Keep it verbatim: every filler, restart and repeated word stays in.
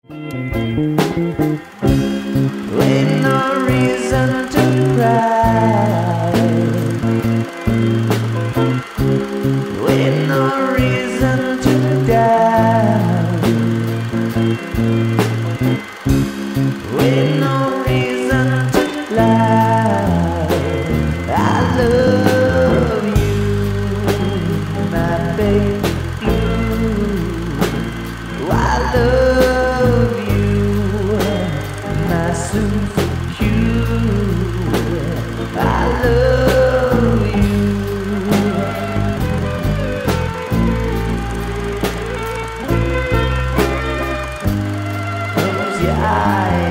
With no reason to cry, with no reason to die, with no reason to lie. I love you, my baby blue. I love you, my Susan Q. I love you. Close your eyes.